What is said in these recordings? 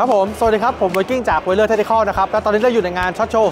ครับผมสวัสดีครับผมไวกิ้งจาก Wheeler Tactical นะครับและตอนนี้เราอยู่ในงานช็อตโชว์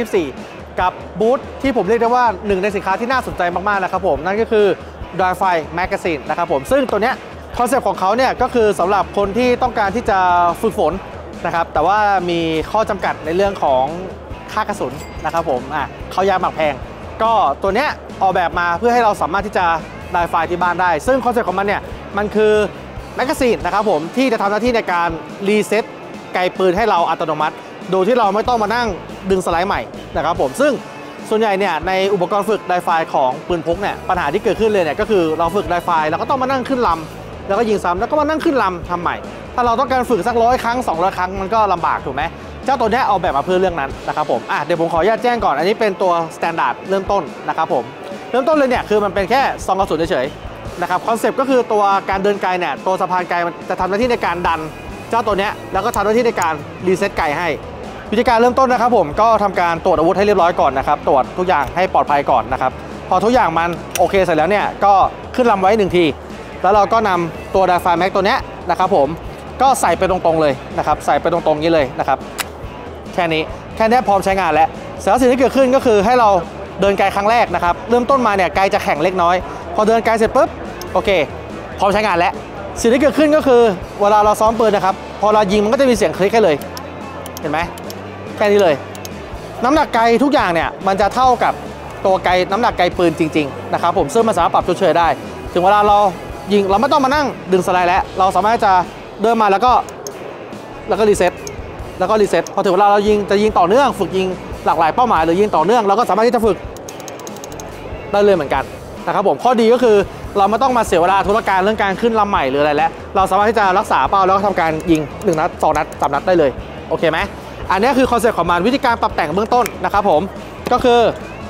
2024 กับบูธที่ผมเรียกได้ว่าหนึ่งในสินค้าที่น่าสนใจมากๆนะครับผมนั่นก็คือ Dry-Fire Magazine นะครับผมซึ่งตัวเนี้ยคอนเซ็ปต์ของเขาเนี่ยก็คือสำหรับคนที่ต้องการที่จะฝึกฝนนะครับแต่ว่ามีข้อจำกัดในเรื่องของค่ากระสุนนะครับผมเขายากหมักแพงก็ตัวเนี้ยออกแบบมาเพื่อให้เราสามารถที่จะได้ไฟล์ที่บ้านได้ซึ่งคอนเซ็ปต์ของมันเนี่ยมันคือแมกกาซีนนะครับผมที่จะทำหน้าที่ในการรีเซ็ตไกปืนให้เราอัตโนมัติโดยที่เราไม่ต้องมานั่งดึงสไลด์ใหม่นะครับผมซึ่งส่วนใหญ่เนี่ยในอุปกรณ์ฝึกไดไฟล์ของปืนพกเนี่ยปัญหาที่เกิดขึ้นเลยเนี่ยก็คือเราฝึกไดไฟล์เราก็ต้องมานั่งขึ้นลำแล้วก็ยิงซ้ำแล้วก็มานั่งขึ้นลำทำใหม่ถ้าเราต้องการฝึกสัก100 ครั้ง200 ครั้งมันก็ลำบากถูกไหมเจ้าตัวนี้เอาแบบมาเพื่อเรื่องนั้นนะครับผมเดี๋ยวผมขออนุญาตแจ้งก่อนอันนี้เป็นตัวสแตนดาร์ดเริ่มต้นนะครับผมเริ่มต้นเลยเนี่ยคือมันเป็นแค่ซองกระสุนเฉยๆนะครับคอนเซปต์ก็คือตัวการเดินไกลเนี่ยตัวสะพานไกลมันจะทำหน้าที่ในการดันเจ้าตัวนี้แล้วก็ทำหน้าที่ในการรีเซ็ตไกให้วิธีการเริ่มต้นนะครับผมก็ทำการตรวจอาวุธให้เรียบร้อยก่อนนะครับตรวจทุกอย่างให้ปลอดภัยก่อนนะครับพอทุกอย่างมันโอเคเสร็จแล้วเนี่ยก็ขึ้นลำไว้1 ทีแล้วเราก็นำตัว Dry-Fire Mag ตัวนี้นะครับผมก็ใส่ไปตรงๆเลยนะครับใส่ไปตรงๆนี้เลยนะครับแค่นี้พร้อมใช้งานแล้วสิ่งที่เกิดขึ้นก็คือให้เราเดินไกลครั้งแรกนะครับเริ่มต้นมาเนี่ยไกลจะแข็งเล็กน้อยพอเดินไกลเสร็จปุ๊บโอเคพร้อมใช้งานแล้วสิ่งที่เกิดขึ้นก็คือเวลาเราซ้อมปืนนะครับพอเรายิงมันก็จะมีเสียงคลิกให้เลยเห็นไหมแค่นี้เลยน้ำหนักไกลทุกอย่างเนี่ยมันจะเท่ากับตัวไกลน้ำหนักไกลปืนจริงๆนะครับผมซึ่งมันสามารถปรับชดเชยได้ถึงเวลาเรายิงเราไม่ต้องมานั่งดึงสไลด์แล้วเราสามารถจะเดินมาแล้วก็รีเซ็ตพอถึงเวลาเราจะยิงต่อเนื่องฝึกยิงหลากหลายเป้าหมายหรือยิงต่อเนื่องเราก็สามารถที่จะฝึกได้เลยเหมือนกันนะครับผมข้อดีก็คือเราไม่ต้องมาเสียเวลาธุรการเรื่องการขึ้นลำใหม่หรืออะไรแล้วเราสามารถที่จะรักษาเป้าแล้วก็ทำการยิง1 นัด 2 นัด 3 นัดได้เลยโอเคไหมอันนี้คือคอนเซ็ปต์ของมันวิธีการปรับแต่งเบื้องต้นนะครับผมก็คือ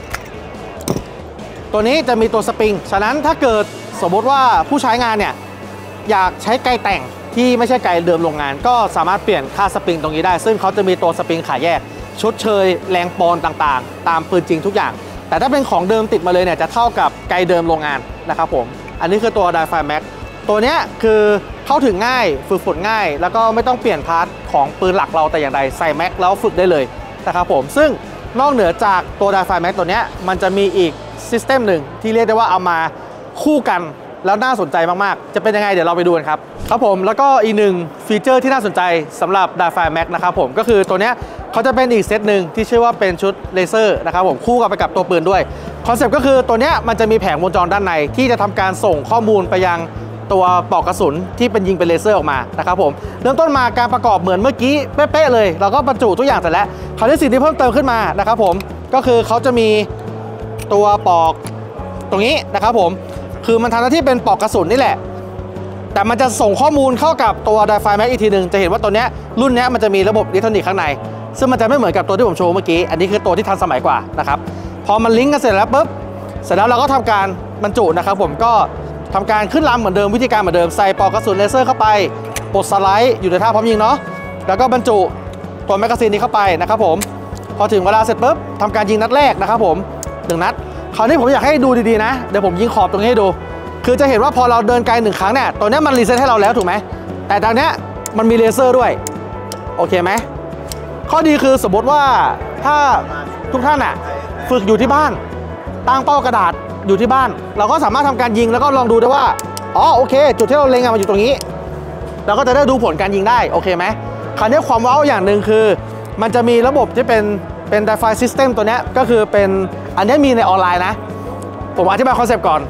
ตัวนี้จะมีตัวสปริงฉะนั้นถ้าเกิดสมมติว่าผู้ใช้งานเนี่ยอยากใช้ไกแต่งที่ไม่ใช่ไกเดิมโรงงานก็สามารถเปลี่ยนค่าสปริงตรงนี้ได้ซึ่งเขาจะมีตัวสปริงขายแยกชดเชยแรงปอนต่างๆตามปืนจริงทุกอย่างแต่ถ้าเป็นของเดิมติดมาเลยเนี่ยจะเท่ากับไกเดิมโรงงานนะครับผมอันนี้คือตัว Dry-Fire Mag ตัวนี้คือเข้าถึงง่ายฝึกฝนง่ายแล้วก็ไม่ต้องเปลี่ยนพาร์ทของปืนหลักเราแต่อย่างใดใส่แม็กแล้วฝึกได้เลยนะครับผมซึ่งนอกเหนือจากตัว Dry-Fire Mag ตัวนี้มันจะมีอีกซิสเต็มหนึ่งที่เรียกได้ว่าเอามาคู่กันแล้วน่าสนใจมากๆจะเป็นยังไงเดี๋ยวเราไปดูกันครับครับผมแล้วก็อีกหนึ่งฟีเจอร์ที่น่าสนใจสำหรับ Dry-Fire Mag นะครับผมก็คือตัวนี้เขาจะเป็นอีกเซตหนึ่งที่ชื่อว่าเป็นชุดเลเซอร์นะครับผมคู่กับไปกับตัวปืนด้วยคอนเซ็ปต์ก็คือตัวนี้มันจะมีแผงวงจรด้านในที่จะทำการส่งข้อมูลไปยังตัวปลอกกระสุนที่เป็นยิงเป็นเลเซอร์ออกมานะครับผมเริ่มต้นมาการประกอบเหมือนเมื่อกี้เป๊ะๆเลยเราก็บรรจุทุกอย่างเสร็จแล้วคราวนี้สิ่งที่เพิ่มเติมขึ้นมานะครับผมก็คือเขาจะมีตัวปลอกตรงนี้นะครับผมคือมันทำหน้าที่เป็นปลอกกระสุนนี่แหละแต่มันจะส่งข้อมูลเข้ากับตัว Dry-Fire Mag อีกทีหนึ่งจะเห็นว่าตัวนี้รุ่นนี้มันจะมีระบบอิเล็กทรอนิกส์ข้างในซึ่งมันจะไม่เหมือนกับตัวที่ผมโชว์เมื่อกี้อันนี้คือตัวที่ทันสมัยกว่านะครับพอมันลิงก์กันเสร็จแล้วปุ๊บเสร็จแล้วเราก็ทำการบรรจุนะครับผมก็ทำการขึ้นลำเหมือนเดิมวิธีการเหมือนเดิมใส่ปลอกกระสุนเลเซอร์เข้าไปปลดสไลด์อยู่ในท่าพร้อมยิงเนาะแล้วก็บรรจุตัวแมกกาซีนนี้เข้าไปนะครับผมพอถึงเวลาเสร็จปุ๊บทำการยิงนัดแรกนะครับผม1 นัดคราวนี้ผมอยากให้ดูดีๆนะเดี๋ยวผมยิงขอบตรงนี้ให้ดูคือจะเห็นว่าพอเราเดินไกล1 ครั้งเนี่ยตัวนี้มันรีเซ็ตให้เราแล้วถูกไหมแต่ตอนนี้มันมีเลเซอร์ด้วยโอเคไหมข้อดีคือสมมติว่าถ้าทุกท่านฝึกอยู่ที่บ้านตั้งเป้ากระดาษอยู่ที่บ้านเราก็สามารถทำการยิงแล้วก็ลองดูได้ว่าอ๋อโอเคจุดที่เราเล็งมันอยู่ตรงนี้เราก็จะได้ดูผลการยิงได้โอเคไหมคราวนี้ความว้าวอย่างหนึ่งคือมันจะมีระบบที่เป็น Dry-Fire System ตัวนี้ก็คือเป็นอันนี้มีในออนไลน์นะผมอธิบายคอนเซปต์ก่อน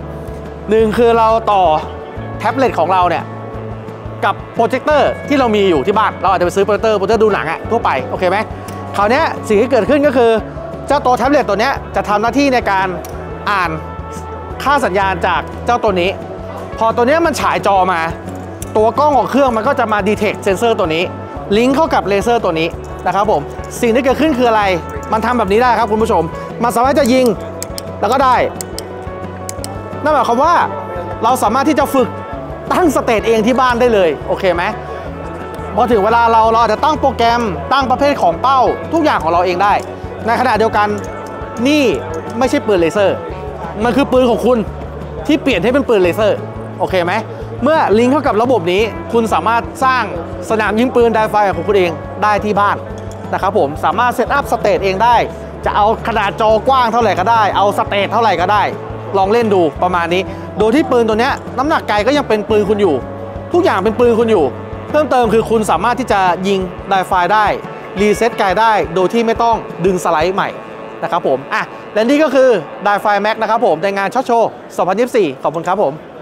1คือเราต่อแท็บเล็ตของเราเนี่ยกับโปรเจคเตอร์ที่เรามีอยู่ที่บ้านเราอาจจะไปซื้อโปรเจคเตอร์ดูหนังทั่วไปโอเคไหมคราวนี้สิ่งที่เกิดขึ้นก็คือเจ้าตัวแท็บเล็ตตัวนี้จะทำหน้าที่ในการอ่านค่าสัญญาณจากเจ้าตัวนี้พอตัวนี้มันฉายจอมาตัวกล้องของเครื่องมันก็จะมาดีเทคเซนเซอร์ตัวนี้ลิงก์เข้ากับเลเซอร์ตัวนี้นะครับผมสิ่งที่เกิดขึ้นคืออะไรมันทำแบบนี้ได้ครับคุณผู้ชมมันสามารถจะยิงแล้วก็ได้นั่นหมายความว่าเราสามารถที่จะฝึกตั้งสเตตเองที่บ้านได้เลยโอเคไหมพอถึงเวลาเราอาจจะตั้งโปรแกรมตั้งประเภทของเป้าทุกอย่างของเราเองได้ในขณะเดียวกันนี่ไม่ใช่ปืนเลเซอร์มันคือปืนของคุณที่เปลี่ยนให้เป็นปืนเลเซอร์โอเคไหมเมื่อลิงก์เข้ากับระบบนี้คุณสามารถสร้างสนามยิงปืนไดไฟของคุณเองได้ที่บ้านนะครับผมสามารถเซตอัพสเตจเองได้จะเอาขนาดจอกว้างเท่าไหร่ก็ได้เอาสเตจเท่าไหร่ก็ได้ลองเล่นดูประมาณนี้โดยที่ปืนตัวนี้น้ำหนักไกลก็ยังเป็นปืนคุณอยู่ทุกอย่างเป็นปืนคุณอยู่เพิ่มเติมคือคุณสามารถที่จะยิงไดไฟได้รีเซ็ตไกลได้โดยที่ไม่ต้องดึงสไลด์ใหม่นะครับผมและนี่ก็คือไดไฟแม็กนะครับผมในงานช็อตโชว์ 2024 ขอบคุณครับผม